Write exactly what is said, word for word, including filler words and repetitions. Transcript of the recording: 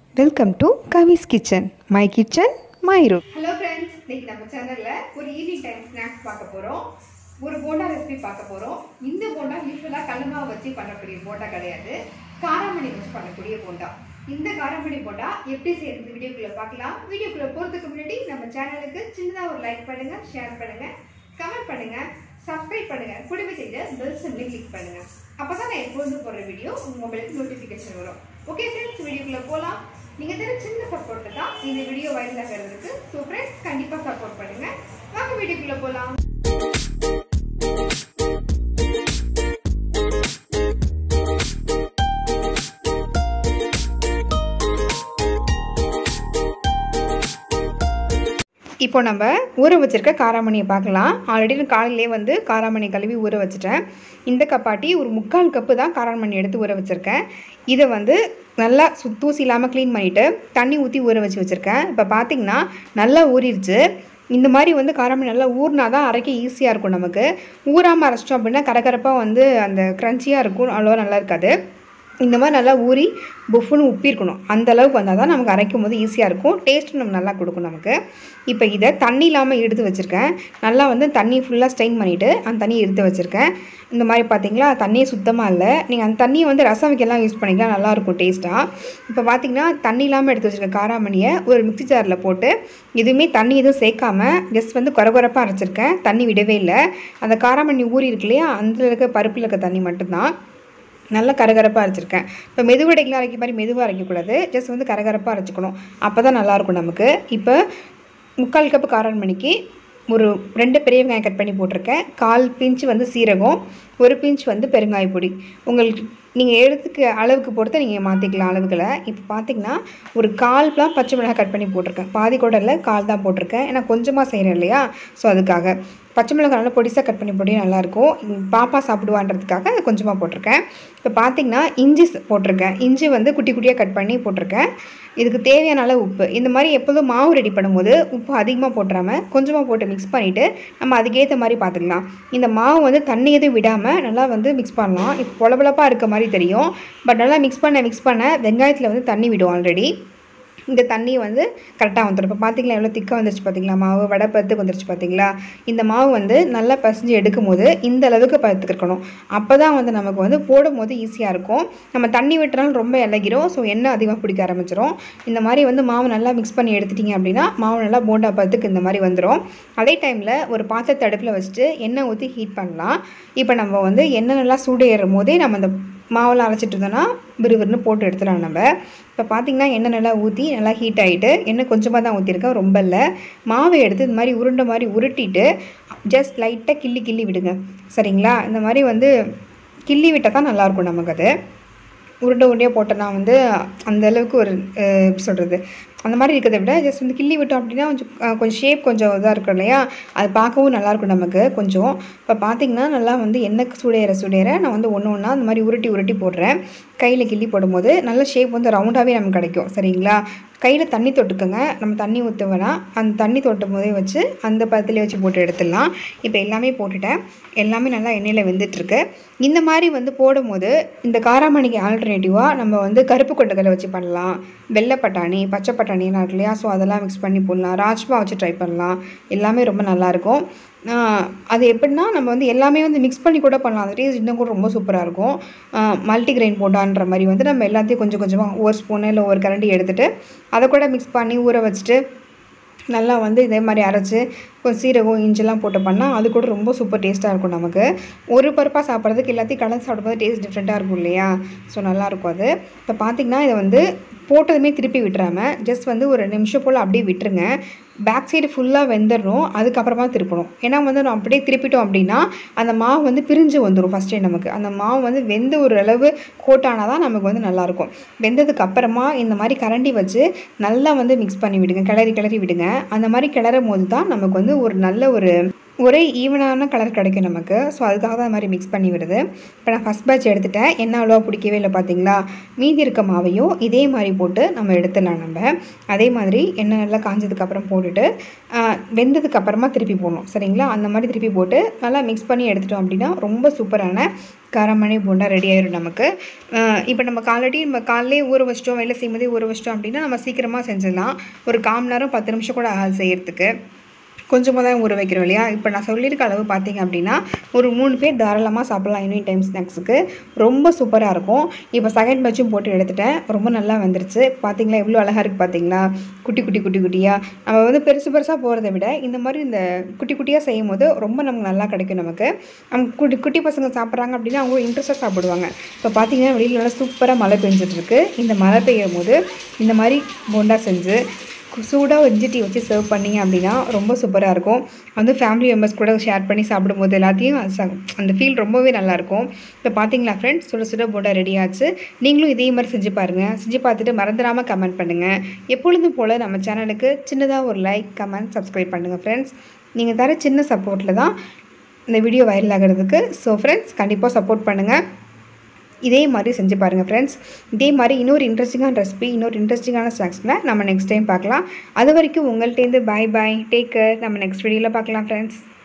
Welcome to Kavi's Kitchen. My kitchen, my room. Hello friends, இன்னைக்கு நம்ம சேனல்ல ஒரு ஈவினிங் டைம் ஸ்நாக்ஸ் பார்க்க போறோம். ஒரு போண்டா ரெசிபி பார்க்க போறோம். இந்த போண்டா யூசுவலா கல்லுமாவு வச்சு பண்ணக்கூடிய போண்டா கிடையாது. காராமணி வச்சு பண்ணக்கூடிய போண்டா. இந்த காராமணி போண்டா எப்படி செய்யறது வீடியோக்குள்ள பார்க்கலாம். வீடியோக்குள்ள போறதுக்கு முன்னாடி நம்ம சேனலுக்கு சின்னதா ஒரு லைக் பண்ணுங்க, ஷேர் பண்ணுங்க, கமெண்ட் பண்ணுங்க, சப்ஸ்கிரைப் பண்ணுங்க, கூடவே செய்த பெல் சிம்பலை கிளிக் பண்ணுங்க. அப்பதான் நான் எப்போது போடுற வீடியோ உங்க மொபைலுக்கு நோட்டிஃபிகேஷன் வரும். ஓகே ஃப்ரெண்ட்ஸ், வீடியோக்குள்ள போலாம். நீங்க தர சின்ன சப்போர்ட் தான் இந்த வீடியோ வைரல் ஆகிறதுக்கு. சோ ஃப்ரெண்ட்ஸ், கண்டிப்பா சப்போர்ட் பண்ணுங்க. வாங்க வீடியோக்குள்ள போலாம். இப்போ நம்ம ஊற வச்சிருக்க காராமணியை பார்க்கலாம். ஆல்ரெடி நான் காலையிலே வந்து காராமணி கழுவி ஊற வச்சுட்டேன். இந்த கப்பாட்டி ஒரு முக்கால் கப்பு தான் காராமணி எடுத்து ஊற வச்சுருக்கேன். இதை வந்து நல்லா சு தூசி இல்லாமல் க்ளீன் பண்ணிவிட்டு தண்ணி ஊற்றி ஊற வச்சு வச்சுருக்கேன். இப்போ பார்த்திங்கன்னா நல்லா ஊறிடுச்சு. இந்த மாதிரி வந்து காராமணி நல்லா ஊறினா தான் அரைக்க ஈஸியாக இருக்கும். நமக்கு ஊறாமல் அரைச்சிட்டோம் அப்படின்னா கரகரப்பாக வந்து அந்த க்ரன்ச்சியாக இருக்கும், அவ்வளோவா நல்லா இருக்காது. இந்த மாதிரி நல்லா ஊறி புஃப்னு உப்பிருக்கணும். அந்த அளவுக்கு வந்தால் தான் நமக்கு அரைக்கும் போது ஈஸியாக இருக்கும், டேஸ்ட்டும் நம்ம நல்லா கொடுக்கும் நமக்கு. இப்போ இதை தண்ணி இல்லாமல் எடுத்து வச்சுருக்கேன். நல்லா வந்து தண்ணி ஃபுல்லாக ஸ்ட்ரெயின் பண்ணிவிட்டு அந்த தண்ணியை எடுத்து வச்சுருக்கேன். இந்த மாதிரி பார்த்தீங்களா, தண்ணியே சுத்தமாக இல்லை. நீங்கள் அந்த தண்ணியை வந்து ரசம் வைக்கலாம் யூஸ் பண்ணிக்கலாம், நல்லாயிருக்கும் டேஸ்ட்டாக. இப்போ பார்த்தீங்கன்னா தண்ணி இல்லாமல் எடுத்து வச்சுருக்க காராமணியை ஒரு மிக்ஸி ஜாரில் போட்டு எதுவுமே தண்ணி எதுவும் சேர்க்காமல் ஜஸ்ட் வந்து குறகுறப்பாக அரைச்சிருக்கேன். தண்ணி விடவே இல்லை. அந்த காராமணி ஊறி இருக்கு இல்லையா, அந்த இருக்க பருப்பில் இருக்க தண்ணி மட்டும்தான். நல்லா கரகரப்பாக அரைச்சிருக்கேன். இப்போ மெதுவடைகளாக அரைக்க மாதிரி மெதுவாக அரைக்கக்கூடாது, ஜஸ்ட் வந்து கரகரப்பாக அரைச்சிக்கணும். அப்போ தான் நல்லாயிருக்கும் நமக்கு. இப்போ முக்கால் கப்பு காராமணிக்கு ஒரு ரெண்டு பெரிய வெங்காயம் கட் பண்ணி போட்டிருக்கேன். கால் பிஞ்சு வந்து சீரகம், ஒரு பிஞ்சு வந்து பெருங்காய பொடி. உங்களுக்கு நீங்கள் எடுத்துக்க அளவுக்கு பொறுத்து நீங்கள் மாற்றிக்கலாம் அளவுகளை. இப்போ பார்த்திங்கன்னா ஒரு கால் பிளாம் பச்சை மிளகாய் கட் பண்ணி போட்டிருக்கேன். பாதி கூட இல்லை, கால் தான் போட்டிருக்கேன். ஏன்னா கொஞ்சமாக செய்கிறேன் இல்லையா, ஸோ அதுக்காக. பச்சை மிளகாய் நல்லா பொடிசாக கட் பண்ணி போட்டியும் நல்லாயிருக்கும். பாப்பா சாப்பிடுவான்றதுக்காக அதை கொஞ்சமாக போட்டிருக்கேன். இப்போ பார்த்திங்கன்னா இஞ்சி போட்டிருக்கேன். இஞ்சி வந்து குட்டி குட்டியாக கட் பண்ணி போட்டிருக்கேன். இதுக்கு தேவையான அளவு உப்பு. இந்த மாதிரி எப்போதும் மாவு ரெடி பண்ணும்போது உப்பு அதிகமாக போட்டுறாமல் கொஞ்சமாக போட்டு மிக்ஸ் பண்ணிவிட்டு நம்ம அதுக்கேற்ற மாதிரி பார்த்துக்கலாம். இந்த மாவு வந்து தண்ணி எதுவும் விடாமல் நல்லா வந்து மிக்ஸ் பண்ணலாம். இப்போ பொலபொலப்பாக இருக்க மாதிரி தெரியும், பட் நல்லா மிக்ஸ் பண்ண மிக்ஸ் பண்ண வெங்காயத்தில் வந்து தண்ணி விடும். ஆல்ரெடி இந்த தண்ணி வந்து கரெக்டாக வந்துடும். இப்போ பார்த்திங்களா எவ்வளோ திக்காக வந்துருச்சு பார்த்திங்களா, மாவு வடை பத்துக்கு வந்துருச்சு பார்த்திங்களா. இந்த மாவு வந்து நல்லா பசிஞ்சு எடுக்கும் போது இந்த அளவுக்கு பத்துக்கு இருக்கணும். அப்போ தான் வந்து நமக்கு வந்து போடும் போது ஈஸியாக இருக்கும். நம்ம தண்ணி விட்டுறாலும் ரொம்ப இலகிரும், ஸோ எண்ணெய் அதிகமாக பிடிக்க ஆரம்பிச்சிடும். இந்த மாதிரி வந்து மாவு நல்லா மிக்ஸ் பண்ணி எடுத்துட்டிங்க அப்படின்னா மாவு நல்லா போண்டா பத்துக்கு இந்த மாதிரி வந்துடும். அதே டைமில் ஒரு பாத்திரத்தை அடுப்பில் வச்சுட்டு எண்ணெய் ஊற்றி ஹீட் பண்ணலாம். இப்போ நம்ம வந்து எண்ணெய் நல்லா சூடு ஏறும் போதே நம்ம அந்த மாவெல்லாம் அரைச்சிட்டு இருந்தோன்னா விறுவிறுன்னு போட்டு எடுத்துடலாம் நம்ம. இப்போ பார்த்திங்கன்னா எண்ணெய் நல்லா ஊற்றி நல்லா ஹீட் ஆகிட்டு, எண்ணெய் கொஞ்சமாக தான் ஊற்றிருக்கேன், ரொம்ப இல்லை. மாவை எடுத்து இந்த மாதிரி உருண்டை மாதிரி உருட்டிட்டு ஜஸ்ட் லைட்டாக கிள்ளி கிள்ளி விடுங்க, சரிங்களா. இந்த மாதிரி வந்து கிள்ளி விட்டால் தான் நல்லாயிருக்கும் நமக்கு. அது உருண்டை உருண்டையாக போட்டோன்னா வந்து அந்தளவுக்கு ஒரு எப்படி சொல்கிறது, அந்த மாதிரி இருக்கிறத விட ஜஸ்ட் வந்து கிள்ளி விட்டோம் அப்படின்னா கொஞ்சம் கொஞ்சம் ஷேப் கொஞ்சம் இதாக இருக்கும் இல்லையா, அது பார்க்கவும் நல்லாயிருக்கும் நமக்கு கொஞ்சம். இப்போ பார்த்திங்கன்னா நல்லா வந்து எண்ணெய் சூடேற சூடேற நான் வந்து ஒன்று ஒன்றா அந்த மாதிரி உருட்டி உருட்டி போடுறேன். கையில் கிள்ளி போடும்போது நல்ல ஷேப் வந்து ரவுண்டாகவே நமக்கு கிடைக்கும், சரிங்களா. கையில் தண்ணி தொட்டுக்கோங்க, நம்ம தண்ணி ஊற்றுவேனா அந்த தண்ணி தொட்டும் போதே வச்சு அந்த பதத்துலேயே வச்சு போட்டு எடுத்துடலாம். இப்போ எல்லாமே போட்டுட்டேன், எல்லாமே நல்லா எண்ணெயில் வெந்துட்டுருக்கு. இந்த மாதிரி வந்து போடும்போது இந்த காராமணிக்கு ஆல்டர்னேட்டிவாக நம்ம வந்து கருப்பு கொண்டைக்கடலை வச்சு பண்ணலாம், வெள்ளை பட்டாணி, பச்சை பட்டாணிலாம் இருக்கு இல்லையா, ஸோ அதெல்லாம் மிக்ஸ் பண்ணி போடலாம், ராஜ்மா வச்சு ட்ரை பண்ணலாம். எல்லாமே ரொம்ப நல்லாயிருக்கும். அது எப்படின்னா நம்ம வந்து எல்லாமே வந்து மிக்ஸ் பண்ணி கூட பண்ணலாம், அந்த டேஸ்ட் இன்னும் கூட ரொம்ப சூப்பராக இருக்கும். மல்டிகிரெயின் போண்டான்ற மாதிரி வந்து நம்ம எல்லாத்தையும் கொஞ்சம் கொஞ்சமாக ஒவ்வொரு ஸ்பூனு இல்லை ஒரு கரண்டி எடுத்துகிட்டு அதை கூட மிக்ஸ் பண்ணி ஊற வச்சுட்டு நல்லா வந்து இதே மாதிரி அரைச்சி கொஞ்சம் சீரகம் இஞ்சிலாம் போட்டு பண்ணால் அது கூட ரொம்ப சூப்பர் டேஸ்ட்டாக இருக்கும் நமக்கு. ஒரு பருப்பாக சாப்பிட்றதுக்கு எல்லாத்தையும் கலந்து சாப்பிடும்போது டேஸ்ட் டிஃப்ரெண்ட்டாக இருக்கும் இல்லையா, ஸோ நல்லாயிருக்கும் அது. இப்போ பார்த்திங்கன்னா இதை வந்து போட்டதுமே திருப்பி விட்டுறாமல் ஜஸ்ட் வந்து ஒரு நிமிஷம் போல் அப்படியே விட்டுருங்க. பேக் சைடு ஃபுல்லாக வெந்துடணும், அதுக்கப்புறமா திருப்பணும். ஏன்னா வந்து நம்ம அப்படியே திருப்பிட்டோம் அப்படின்னா அந்த மாவு வந்து பிரிஞ்சு வந்துடும். ஃபஸ்ட்டே நமக்கு அந்த மாவு வந்து வெந்த ஒரு அளவு கோட்டானால் தான் நமக்கு வந்து நல்லாயிருக்கும். வெந்ததுக்கு அப்புறமா இந்த மாதிரி கரண்டி வச்சு நல்லா வந்து மிக்ஸ் பண்ணி விடுங்க, கிளறி கிளறி விடுங்க. அந்த மாதிரி கிளறும் போது தான் நமக்கு வந்து ஒரு நல்ல ஒரு ஒரே ஈவனான கலர் கிடைக்கும் நமக்கு. ஸோ அதுக்காக தான் அது மாதிரி மிக்ஸ் பண்ணி விடுது. இப்போ நான் ஃபஸ்ட் பேட்ச் எடுத்துட்டேன். என்ன அவ்வளோவா பிடிக்கவே இல்லை பார்த்தீங்களா. மீதி இருக்க மாவையும் இதே மாதிரி போட்டு நம்ம எடுத்துடலாம். நம்ம அதே மாதிரி எண்ணெய் நல்லா காஞ்சதுக்கப்புறம் போட்டுட்டு வெந்ததுக்கப்புறமா திருப்பி போடணும் சரிங்களா. அந்த மாதிரி திருப்பி போட்டு நல்லா மிக்ஸ் பண்ணி எடுத்துட்டோம் அப்படின்னா ரொம்ப சூப்பரான காராமணி போண்டா ரெடி ஆயிடும் நமக்கு. இப்போ நம்ம ஆல்ரெடி நம்ம காலையிலே ஊற வச்சிட்டோம், வேலை செய்யும்போதே ஊற வச்சிட்டோம் அப்படின்னா நம்ம சீக்கிரமாக செஞ்சிடலாம். ஒரு கால் மணி நேரம் பத்து நிமிஷம் கூட ஆகாது செய்யறதுக்கு. கொஞ்சமாக தான் ஊற வைக்கிறோம் இல்லையா. இப்போ நான் சொல்லியிருக்க அளவு பார்த்தீங்க அப்படின்னா ஒரு மூணு பேர் தாராளமாக சாப்பிட்லாம் ஈவினிங் டைம் ஸ்நாக்ஸுக்கு. ரொம்ப சூப்பராக இருக்கும். இப்போ செகண்ட் பேட்சும் போட்டு எடுத்துட்டேன். ரொம்ப நல்லா வந்துருச்சு. பார்த்தீங்களா எவ்வளோ அழகாக இருக்குது பார்த்தீங்களா. குட்டி குட்டி குட்டி குட்டியாக நம்ம வந்து பெருசு பெருசாக போகிறத விட இந்த மாதிரி இந்த குட்டி குட்டியாக செய்யும் போது ரொம்ப நமக்கு நல்லா கிடைக்கும். நமக்கு நம்ம குட்டி குட்டி பசங்க சாப்பிட்றாங்க அப்படின்னா அவங்க இன்ட்ரெஸ்ட்டாக சாப்பிடுவாங்க. இப்போ பார்த்தீங்கன்னா வெளியில் நல்லா சூப்பராக மழை பெஞ்சிட்ருக்கு. இந்த மழை பெய்யும் போது இந்த மாதிரி போண்டா செஞ்சு சூடாக வெஜ்ஜி டீ வச்சு சர்வ் பண்ணிங்க அப்படின்னா ரொம்ப சூப்பராக இருக்கும். வந்து ஃபேமிலி மெம்பர்ஸ் கூட ஷேர் பண்ணி சாப்பிடும்போது எல்லாத்தையும் அந்த ஃபீல் ரொம்பவே நல்லாயிருக்கும். இப்போ பார்த்தீங்களா ஃப்ரெண்ட்ஸ், சுட சுட போண்டா ரெடி ஆச்சு. நீங்களும் இதே மாதிரி செஞ்சு பாருங்கள். செஞ்சு பார்த்துட்டு மறந்துடாமல் கமெண்ட் பண்ணுங்கள். எப்பொழுதும் போல் நம்ம சேனலுக்கு சின்னதாக ஒரு லைக், கமெண்ட், சப்ஸ்கிரைப் பண்ணுங்கள் ஃப்ரெண்ட்ஸ். நீங்கள் தர சின்ன சப்போர்ட்டில் தான் இந்த வீடியோ வைரல் ஆகிறதுக்கு. ஸோ ஃப்ரெண்ட்ஸ் கண்டிப்பாக சப்போர்ட் பண்ணுங்கள். இதே மாதிரி செஞ்சு பாருங்கள் ஃப்ரெண்ட்ஸ். இதே மாதிரி இன்னொரு இன்ட்ரெஸ்டிங்கான ரெசிபி, இன்னொரு இன்ட்ரெஸ்டிங்கான ஸ்நாக்ஸில் நம்ம நெக்ஸ்ட் டைம் பார்க்கலாம். அது வரைக்கும் உங்கள்கிட்டேருந்து பாய் பாய், டேக் கேர். நம்ம நெக்ஸ்ட் வீடியோவில் பார்க்கலாம் ஃப்ரெண்ட்ஸ்.